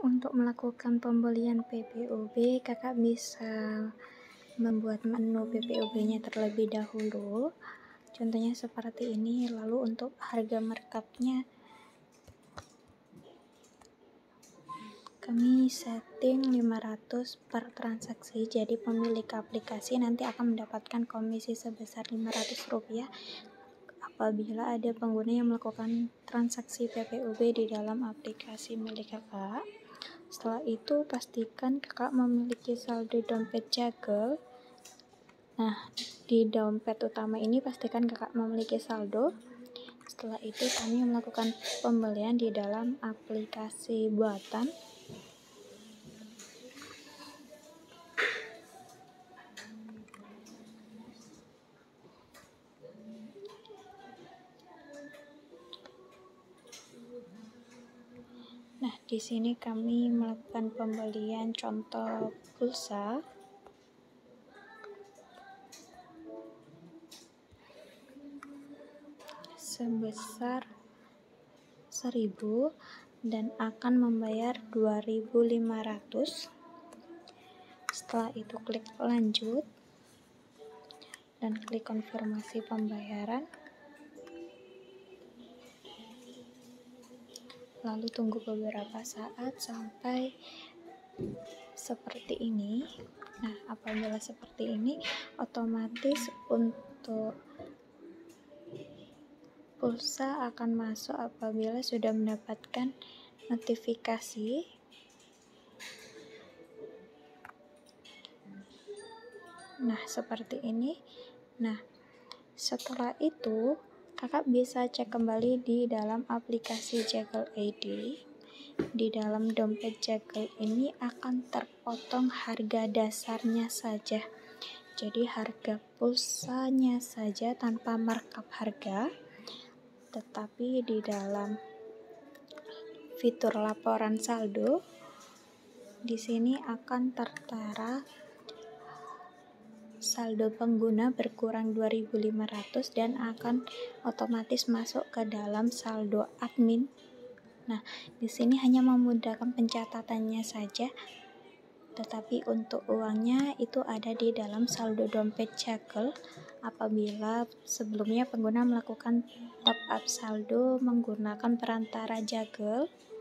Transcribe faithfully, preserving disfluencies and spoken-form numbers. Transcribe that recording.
Untuk melakukan pembelian P P O B, kakak bisa membuat menu P P O B-nya terlebih dahulu. Contohnya seperti ini. Lalu untuk harga markupnya, kami setting lima ratus per transaksi. Jadi pemilik aplikasi nanti akan mendapatkan komisi sebesar lima ratus rupiah apabila ada pengguna yang melakukan transaksi P P O B di dalam aplikasi milik kakak. Setelah itu pastikan kakak memiliki saldo dompet Jagel. Nah, di dompet utama ini pastikan kakak memiliki saldo. Setelah itu kami melakukan pembelian di dalam aplikasi buatan. Nah, di sini kami melakukan pembelian contoh pulsa. Sebesar seribu dan akan membayar dua ribu lima ratus. Setelah itu klik lanjut dan klik konfirmasi pembayaran. Lalu tunggu beberapa saat sampai seperti ini. Nah, apabila seperti ini, otomatis untuk pulsa akan masuk apabila sudah mendapatkan notifikasi. Nah, seperti ini. Nah, setelah itu kakak bisa cek kembali di dalam aplikasi Jagel I D. Di dalam dompet Jagel ini akan terpotong harga dasarnya saja. Jadi harga pulsanya saja tanpa markup harga. Tetapi di dalam fitur laporan saldo, di sini akan tertera saldo pengguna berkurang dua ribu lima ratus dan akan otomatis masuk ke dalam saldo admin. Nah, di sini hanya memudahkan pencatatannya saja, tetapi untuk uangnya itu ada di dalam saldo dompet Jagel apabila sebelumnya pengguna melakukan top up saldo menggunakan perantara Jagel.